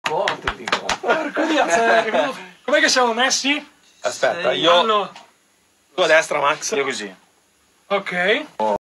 Forte, tipo. Porco Dio, com'è che siamo messi? Aspetta, Allora, tu a destra, Max. Io così. ok.